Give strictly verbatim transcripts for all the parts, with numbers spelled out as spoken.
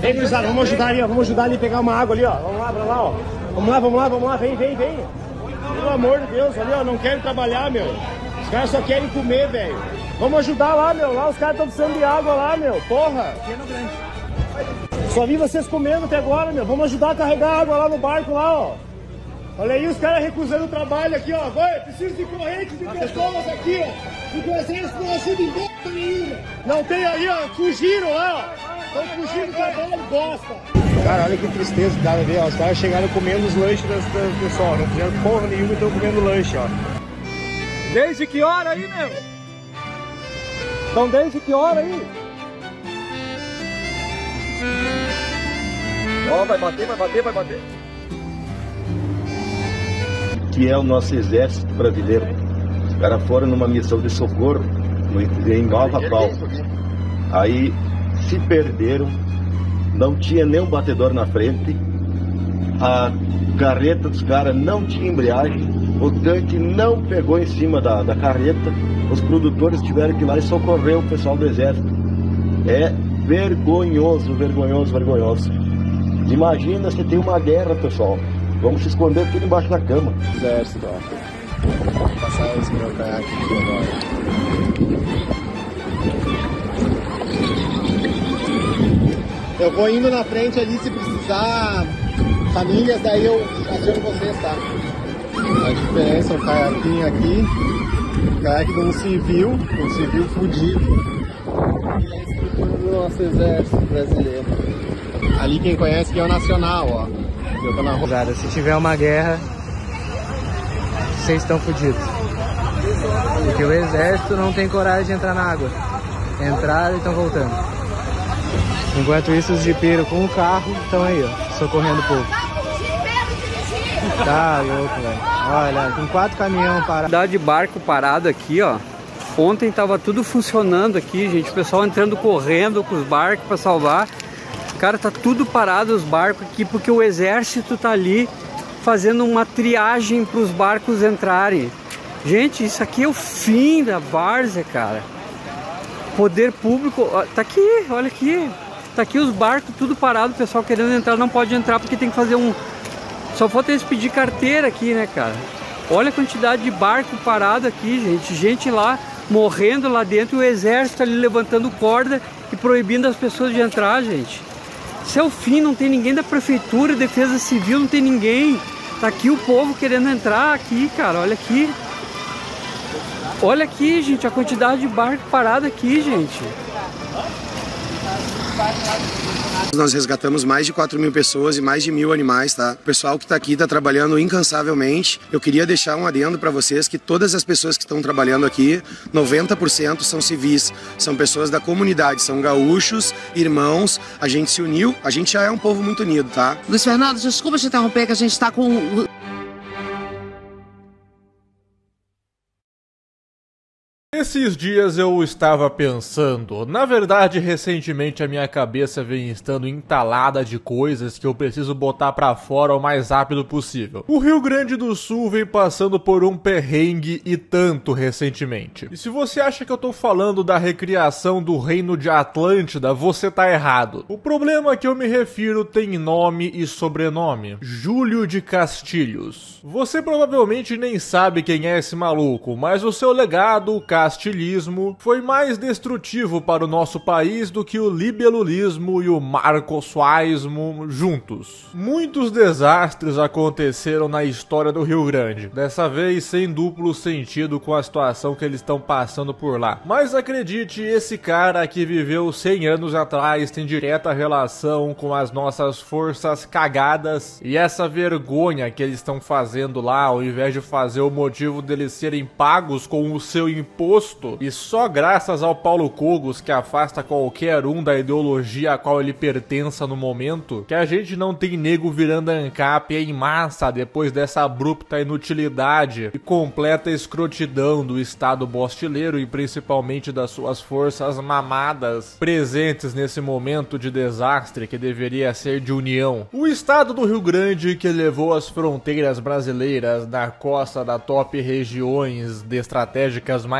Vem, gurizada, vamos ajudar ali, ó. Vamos ajudar ali a pegar uma água ali, ó. Vamos lá, pra lá, ó. Vamos lá, vamos lá, vamos lá. Vem, vem, vem. Pelo amor de Deus, ali, ó. Não querem trabalhar, meu. Os caras só querem comer, velho. Vamos ajudar lá, meu. Lá os caras estão precisando de água lá, meu. Porra. Só vi vocês comendo até agora, meu. Vamos ajudar a carregar água lá no barco, lá, ó. Olha aí os caras recusando o trabalho aqui, ó. Vai, preciso de correntes de pessoas aqui, ó. Porque o exército não ajuda em bosta nenhuma. Não tem aí, ó. Fugiram lá, ó. Estão fugindo do trabalho, bosta. Cara, olha que tristeza, cara, ver, ó. Os caras chegaram comendo os lanches do pessoal. Não fizeram porra nenhuma e estão comendo lanche, ó. Desde que hora aí, meu? Então desde que hora aí? Ó, oh, vai bater, vai bater, vai bater. Que é o nosso exército brasileiro. Os caras foram numa missão de socorro no, em Nova Pau. Aí se perderam, não tinha nenhum batedor na frente, a carreta dos caras não tinha embreagem, o tanque não pegou em cima da, da carreta, os produtores tiveram que ir lá e socorrer o pessoal do exército. É vergonhoso, vergonhoso, vergonhoso. Imagina se tem uma guerra, pessoal. Vamos se esconder tudo embaixo da cama. Exército, ó. Vou passar esse meu caiaque aqui agora. Eu vou indo na frente ali se precisar famílias, daí eu aciono vocês, tá? A diferença é o caiaquinho aqui, o caiaque de um civil, um civil fudido. E a estrutura do nosso exército brasileiro. Ali quem conhece que é o Nacional, ó. Eu tô na rua. Se tiver uma guerra, vocês estão fodidos. Porque o exército não tem coragem de entrar na água. Entraram e estão voltando. Enquanto isso, os jipeiros com o carro estão aí, ó, socorrendo o povo. Tá louco, velho. Olha, tem quatro caminhões parados. Dá de barco parado aqui, ó. Ontem tava tudo funcionando aqui, gente. O pessoal entrando correndo com os barcos para salvar. Cara, tá tudo parado os barcos aqui porque o exército tá ali fazendo uma triagem para os barcos entrarem. Gente, isso aqui é o fim da várzea, cara. Poder público, ó, tá aqui, olha aqui. Tá aqui os barcos tudo parado, o pessoal querendo entrar não pode entrar porque tem que fazer um... Só falta eles pedir carteira aqui, né, cara? Olha a quantidade de barco parado aqui, gente. Gente lá morrendo lá dentro e o exército ali levantando corda e proibindo as pessoas de entrar, gente. Isso é o fim, não tem ninguém da prefeitura, defesa civil, não tem ninguém. Tá aqui o povo querendo entrar aqui, cara, olha aqui. Olha aqui, gente, a quantidade de barco parado aqui, gente. Nós resgatamos mais de quatro mil pessoas e mais de mil animais, tá? O pessoal que está aqui está trabalhando incansavelmente. Eu queria deixar um adendo para vocês que todas as pessoas que estão trabalhando aqui, noventa por cento são civis, são pessoas da comunidade, são gaúchos, irmãos. A gente se uniu, a gente já é um povo muito unido, tá? Luiz Fernando, desculpa te interromper que a gente está com... Esses dias eu estava pensando, na verdade recentemente a minha cabeça vem estando entalada de coisas que eu preciso botar pra fora o mais rápido possível. O Rio Grande do Sul vem passando por um perrengue e tanto recentemente. E se você acha que eu tô falando da recriação do reino de Atlântida, você tá errado. O problema que eu me refiro tem nome e sobrenome: Júlio de Castilhos. Você provavelmente nem sabe quem é esse maluco, mas o seu legado, o castilismo, foi mais destrutivo para o nosso país do que o libelulismo e o marcosuaismo juntos. Muitos desastres aconteceram na história do Rio Grande, dessa vez sem duplo sentido com a situação que eles estão passando por lá. Mas acredite, esse cara que viveu cem anos atrás tem direta relação com as nossas forças cagadas e essa vergonha que eles estão fazendo lá, ao invés de fazer o motivo deles serem pagos com o seu imposto. E só graças ao Paulo Cogos, que afasta qualquer um da ideologia a qual ele pertença no momento, que a gente não tem nego virando ANCAP em massa depois dessa abrupta inutilidade e completa escrotidão do Estado bostileiro e principalmente das suas forças mamadas presentes nesse momento de desastre que deveria ser de união. O Estado do Rio Grande, que levou as fronteiras brasileiras na costa da top regiões de estratégicas mais importantes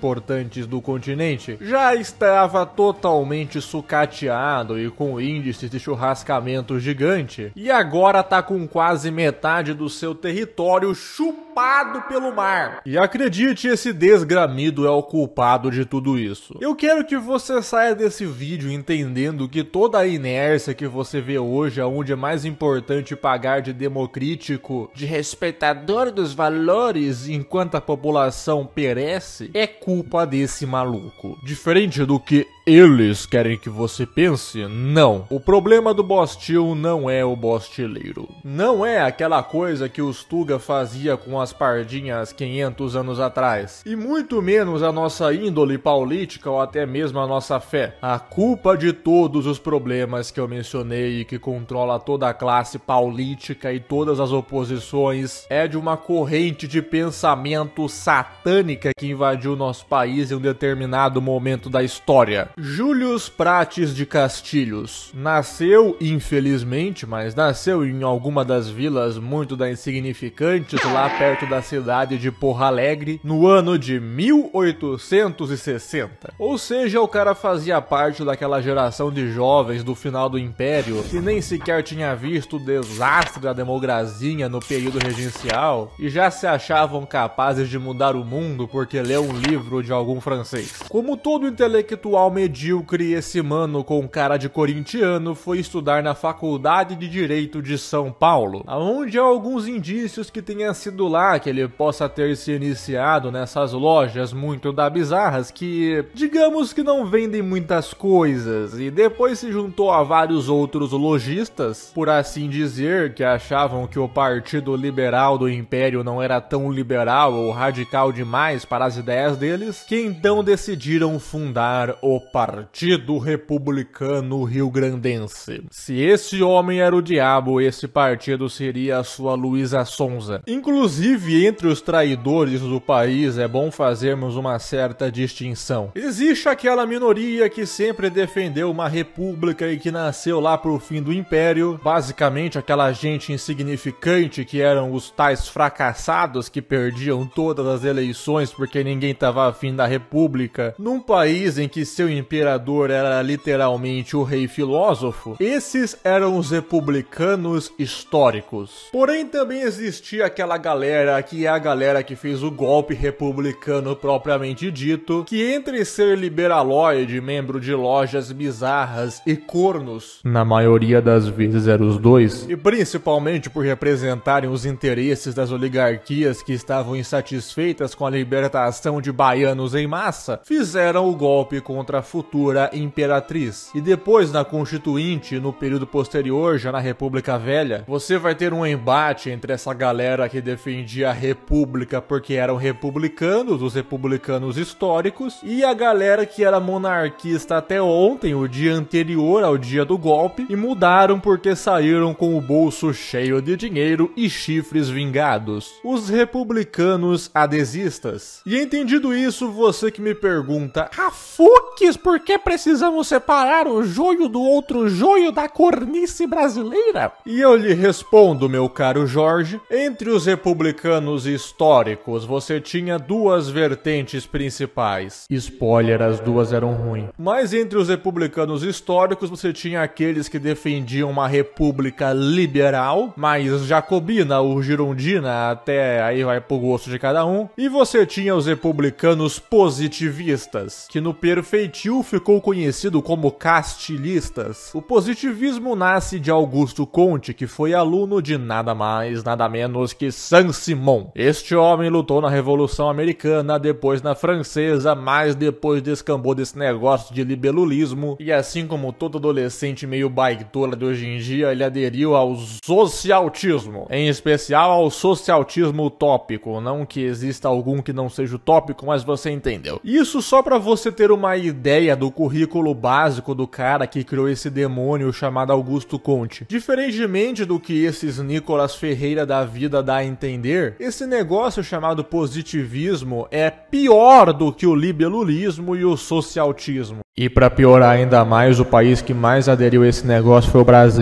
importantes do continente, já estava totalmente sucateado e com índices de churrascamento gigante, e agora tá com quase metade do seu território chupado pelo mar. E acredite, esse desgramido é o culpado de tudo isso. Eu quero que você saia desse vídeo entendendo que toda a inércia que você vê hoje, onde é mais importante pagar de democrítico, de respeitador dos valores enquanto a população perece, é culpa desse maluco. Diferente do que eles querem que você pense, não. O problema do Bostil não é o bostileiro. Não é aquela coisa que os Tuga fazia com as pardinhas quinhentos anos atrás. E muito menos a nossa índole política ou até mesmo a nossa fé. A culpa de todos os problemas que eu mencionei e que controla toda a classe política e todas as oposições é de uma corrente de pensamento satânica que invadiu nosso país em um determinado momento da história. Július Prates de Castilhos nasceu, infelizmente, mas nasceu em alguma das vilas muito da insignificantes lá perto da cidade de Porto Alegre no ano de mil oitocentos e sessenta. Ou seja, o cara fazia parte daquela geração de jovens do final do Império que nem sequer tinha visto o desastre da democracia no período regencial e já se achavam capazes de mudar o mundo porque leu um livro de algum francês. Como todo intelectual medíocre, esse mano com cara de corintiano foi estudar na Faculdade de Direito de São Paulo, onde há alguns indícios que tenha sido lá que ele possa ter se iniciado nessas lojas muito da bizarras que, digamos que não vendem muitas coisas, e depois se juntou a vários outros lojistas, por assim dizer, que achavam que o Partido Liberal do Império não era tão liberal ou radical demais para as ideias deles, que então decidiram fundar o Partido Republicano Rio-Grandense. Se esse homem era o diabo, esse partido seria a sua Luísa Sonza. Inclusive, entre os traidores do país, é bom fazermos uma certa distinção. Existe aquela minoria que sempre defendeu uma república e que nasceu lá pro fim do Império, basicamente aquela gente insignificante que eram os tais fracassados que perdiam todas as eleições porque ninguém tava afim da república, num país em que seu imperador era literalmente o rei filósofo. Esses eram os republicanos históricos. Porém, também existia aquela galera que é a galera que fez o golpe republicano propriamente dito, que entre ser liberaloide, membro de lojas bizarras e cornos, na maioria das vezes eram os dois, e principalmente por representarem os interesses das oligarquias que estavam insatisfeitas com a libertação de baianos em massa, fizeram o golpe contra a futura imperatriz. E depois, na Constituinte, no período posterior, já na República Velha, você vai ter um embate entre essa galera que defendia a república porque eram republicanos, os republicanos históricos, e a galera que era monarquista até ontem, o dia anterior ao dia do golpe, e mudaram porque saíram com o bolso cheio de dinheiro e chifres vingados. Os republicanos adesistas. E entendido isso, você que me pergunta, Rafuques, por que precisamos separar o joio do outro joio da cornice brasileira? E eu lhe respondo, meu caro Jorge, entre os republicanos históricos, você tinha duas vertentes principais. Spoiler, as duas eram ruins. Mas entre os republicanos históricos, você tinha aqueles que defendiam uma república liberal, mais jacobina ou girondina, até aí vai pro gosto de cada um. E você tinha os republicanos positivistas, que no perfeitil ficou conhecido como castilistas. O positivismo nasce de Augusto Conte, que foi aluno de nada mais, nada menos que Saint-Simon. Este homem lutou na Revolução Americana, depois na Francesa, mas depois descambou desse negócio de libelulismo, e assim como todo adolescente meio baitola de hoje em dia, ele aderiu ao socialtismo, em especial ao socialtismo utópico, não que exista algum que não seja utópico, mas você entendeu. Isso só pra você ter uma ideia do currículo básico do cara que criou esse demônio chamado Augusto Conte. Diferentemente do que esses Nicolas Ferreira da vida dá a entender, esse negócio chamado positivismo é pior do que o libelulismo e o socialtismo. E para piorar ainda mais, o país que mais aderiu a esse negócio foi o Brasil. O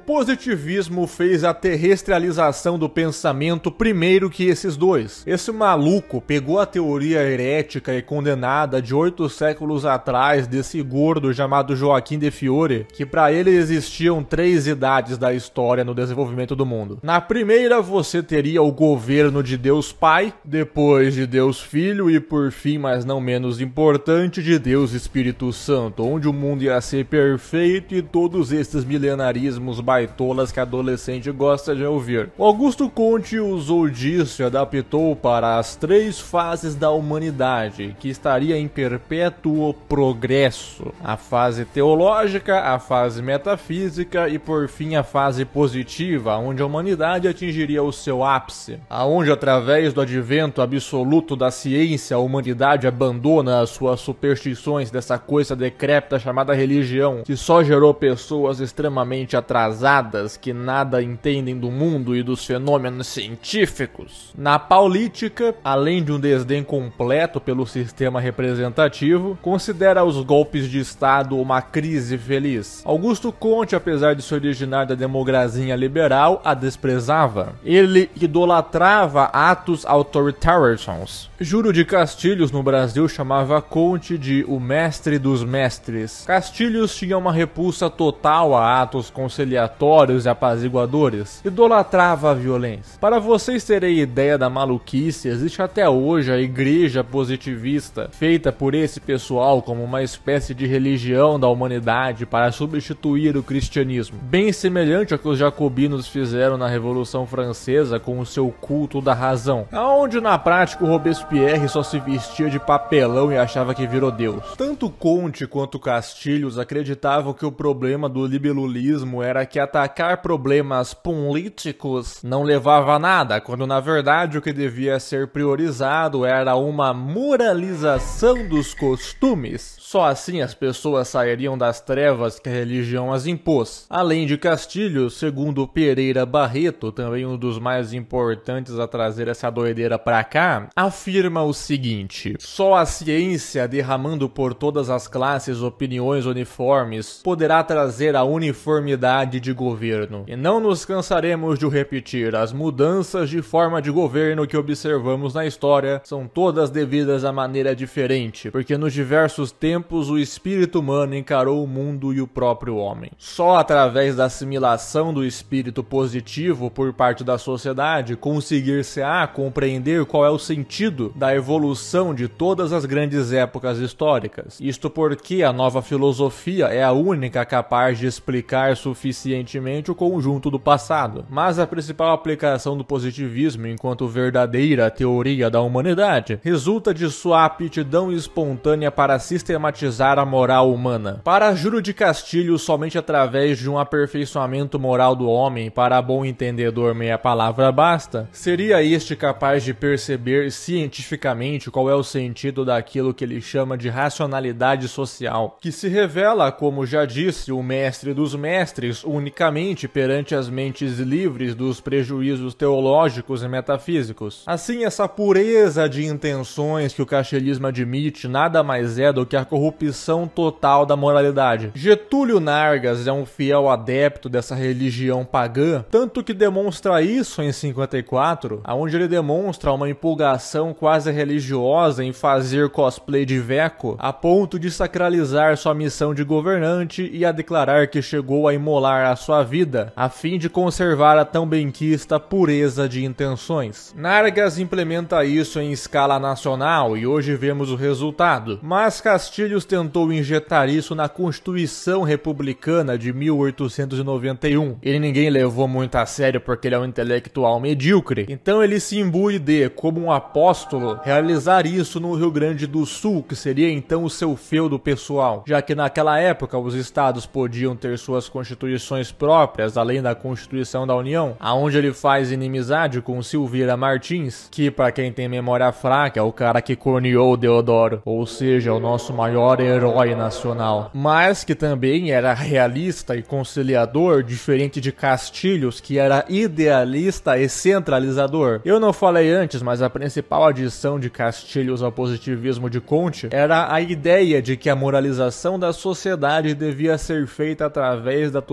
positivismo fez a terrestrialização do pensamento primeiro que esses dois. Esse maluco pegou a teoria herética e condenada de oito séculos atrás desse gordo chamado Joaquim de Fiore, que para ele existiam três idades da história no desenvolvimento do mundo. Na primeira você teria o governo de Deus Pai, depois de Deus Filho e por fim, mas não menos importante, de Deus Espírito Santo, onde o mundo ia ser perfeito e todos esses milenarismos baitolas que adolescente gosta de ouvir. O Augusto Comte usou disso e adaptou para as três fases da humanidade, que estaria em perpétuo progresso: a fase teológica, a fase metafísica e por fim a fase positiva, onde a humanidade atingiria o seu ápice, aonde através do advento absoluto da ciência a humanidade abandona as suas superstições dessa coisa decrépita chamada religião, que só gerou pessoas extremamente atrasadas que nada entendem do mundo e dos fenômenos científicos. Na política, além de um desdém completo pelo sistema representativo, considera os golpes de Estado uma crise feliz. Augusto Comte, apesar de se originar da democracia liberal, a desprezava. Ele idolatrava atos autoritários. Júlio de Castilhos, no Brasil, chamava Comte de o mestre dos mestres. Castilhos tinha uma repulsa total a atos conciliatórios e apaziguadores. Idolatrava a violência. Para vocês terem ideia da maluquice, existe até hoje a igreja positivista, feita por esse pessoal como uma espécie de religião da humanidade para substituir o cristianismo. Bem semelhante ao que os jacobinos fizeram na Revolução Francesa com o seu culto da razão, aonde na prática o Robespierre só se vestia de papelão e achava que virou Deus. Tanto Comte quanto Castilhos acreditavam que o problema do liberalismo era que atacar problemas políticos não levava a nada, quando na verdade o que devia ser priorizado era uma moralização dos costumes. Só assim as pessoas sairiam das trevas que a religião as impôs. Além de Castilhos, segundo Pereira Barreto, também um dos mais importantes a trazer essa doideira pra cá, afirma o seguinte: só a ciência, derramando por todas as classes opiniões uniformes, poderá trazer a uniformidade de governo. E não nos cansaremos de o repetir, as mudanças de forma de governo que observamos na história são todas devidas a maneira diferente, porque nos diversos tempos o espírito humano encarou o mundo e o próprio homem. Só através da assimilação do espírito positivo por parte da sociedade conseguir-se-á compreender qual é o sentido da evolução de todas as grandes épocas históricas. Isto porque a nova filosofia é a única capaz de explicar suficientemente o conjunto do passado. Mas a principal aplicação do positivismo enquanto verdadeira teoria da humanidade resulta de sua aptidão espontânea para sistematizar a moral humana. Para Júlio de Castilhos, somente através de um aperfeiçoamento moral do homem, para bom entendedor meia palavra basta, seria este capaz de perceber cientificamente qual é o sentido daquilo que ele chama de racionalidade social, que se revela, como já disse, o mestre dos mestres unicamente perante as mentes livres dos prejuízos teológicos e metafísicos. Assim, essa pureza de intenções que o castelismo admite nada mais é do que a corrupção total da moralidade. Getúlio Nargas é um fiel adepto dessa religião pagã, tanto que demonstra isso em cinquenta e quatro, onde ele demonstra uma empolgação quase religiosa em fazer cosplay de Veco, a ponto de sacralizar sua missão de governante e a declarar que chegou a imolar a sua vida, a fim de conservar a tão benquista pureza de intenções. Nargas implementa isso em escala nacional e hoje vemos o resultado, mas Castilhos tentou injetar isso na Constituição Republicana de mil oitocentos e noventa e um. Ele ninguém levou muito a sério porque ele é um intelectual medíocre, então ele se imbui de, como um apóstolo, realizar isso no Rio Grande do Sul, que seria então o seu feudo pessoal, já que naquela época os estados podiam ter suas constituições próprias, além da Constituição da União, aonde ele faz inimizade com Silveira Martins, que para quem tem memória fraca é o cara que corneou Deodoro, ou seja, o nosso maior herói nacional, mas que também era realista e conciliador, diferente de Castilhos, que era idealista e centralizador. Eu não falei antes, mas a principal adição de Castilhos ao positivismo de Comte era a ideia de que a moralização da sociedade devia ser feita através da tutela do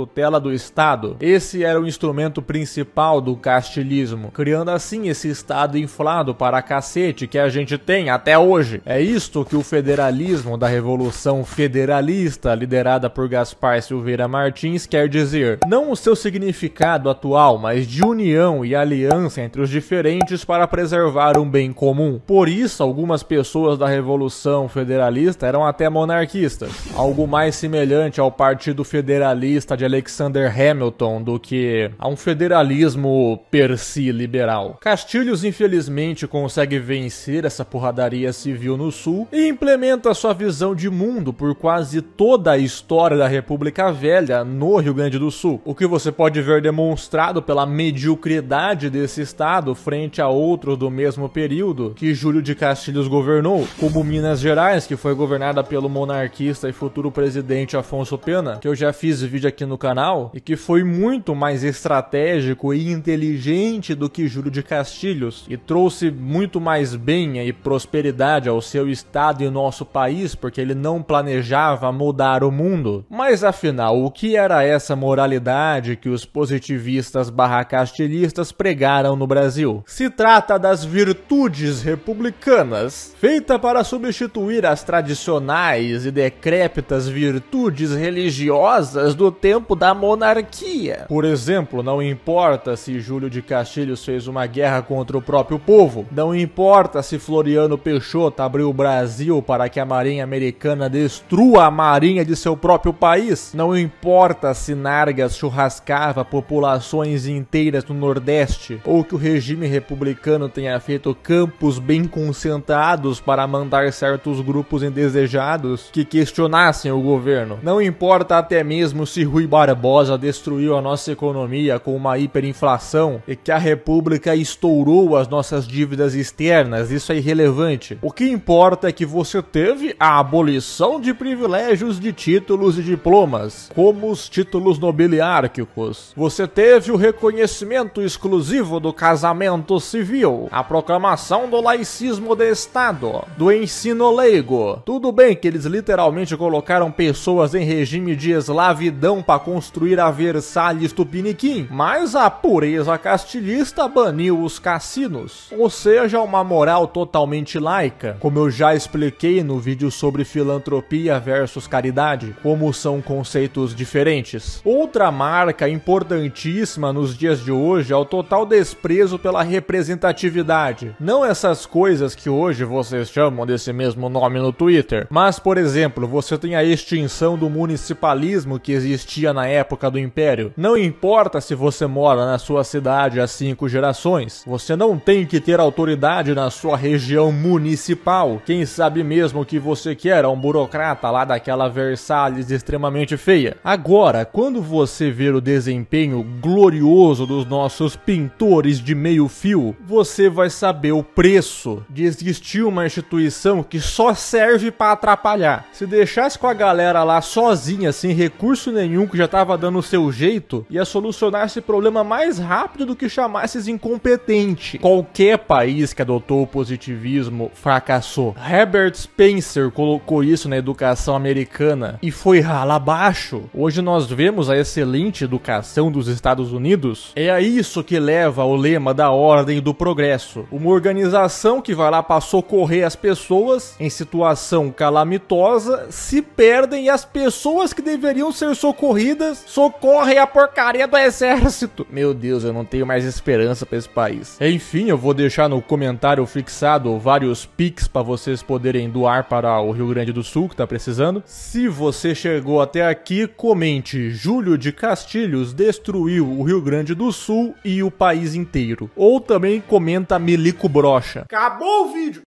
do Estado. Esse era o instrumento principal do castilismo, criando assim esse Estado inflado para cacete que a gente tem até hoje. É isto que o federalismo da Revolução Federalista, liderada por Gaspar Silveira Martins, quer dizer. Não o seu significado atual, mas de união e aliança entre os diferentes para preservar um bem comum. Por isso, algumas pessoas da Revolução Federalista eram até monarquistas, algo mais semelhante ao Partido Federalista de Alexander Hamilton do que a um federalismo per si liberal. Castilhos infelizmente consegue vencer essa porradaria civil no sul e implementa sua visão de mundo por quase toda a história da República Velha no Rio Grande do Sul, o que você pode ver demonstrado pela mediocridade desse estado frente a outros do mesmo período que Júlio de Castilhos governou, como Minas Gerais, que foi governada pelo monarquista e futuro presidente Afonso Pena, que eu já fiz vídeo aqui no canal, e que foi muito mais estratégico e inteligente do que Júlio de Castilhos, e trouxe muito mais bem e prosperidade ao seu estado e nosso país, porque ele não planejava mudar o mundo. Mas afinal, o que era essa moralidade que os positivistas barra castilhistas pregaram no Brasil? Se trata das virtudes republicanas, feita para substituir as tradicionais e decrépitas virtudes religiosas do tempo da monarquia. Por exemplo, não importa se Júlio de Castilhos fez uma guerra contra o próprio povo, não importa se Floriano Peixoto abriu o Brasil para que a marinha americana destrua a marinha de seu próprio país, não importa se Nargas churrascava populações inteiras no Nordeste, ou que o regime republicano tenha feito campos bem concentrados para mandar certos grupos indesejados que questionassem o governo. Não importa até mesmo se Rui Barbosa destruiu a nossa economia com uma hiperinflação e que a República estourou as nossas dívidas externas, isso é irrelevante. O que importa é que você teve a abolição de privilégios de títulos e diplomas, como os títulos nobiliárquicos. Você teve o reconhecimento exclusivo do casamento civil, a proclamação do laicismo de Estado, do ensino leigo. Tudo bem que eles literalmente colocaram pessoas em regime de escravidão para construir a Versalhes Tupiniquim, mas a pureza castilhista baniu os cassinos, ou seja, uma moral totalmente laica, como eu já expliquei no vídeo sobre filantropia versus caridade, como são conceitos diferentes. Outra marca importantíssima nos dias de hoje é o total desprezo pela representatividade. Não essas coisas que hoje vocês chamam desse mesmo nome no Twitter, mas, por exemplo, você tem a extinção do municipalismo que existia na época do Império. Não importa se você mora na sua cidade há cinco gerações, você não tem que ter autoridade na sua região municipal. Quem sabe mesmo que você quer é um burocrata lá daquela Versalhes extremamente feia. Agora, quando você ver o desempenho glorioso dos nossos pintores de meio fio, você vai saber o preço de existir uma instituição que só serve para atrapalhar. Se deixasse com a galera lá sozinha, sem recurso nenhum, que já tava dando o seu jeito, ia solucionar esse problema mais rápido do que chamar esses incompetentes. Qualquer país que adotou o positivismo fracassou. Herbert Spencer colocou isso na educação americana e foi rala abaixo. Hoje nós vemos a excelente educação dos Estados Unidos. É a isso que leva ao lema da ordem do progresso. Uma organização que vai lá para socorrer as pessoas em situação calamitosa se perdem e as pessoas que deveriam ser socorridas socorrem a porcaria do exército. Meu Deus, eu não tenho mais esperança para esse país. Enfim, eu vou deixar no comentário fixado vários pics para vocês poderem doar para o Rio Grande do Sul, que tá precisando. Se você chegou até aqui, comente: Júlio de Castilhos destruiu o Rio Grande do Sul e o país inteiro. Ou também comenta Milico Brocha. Acabou o vídeo!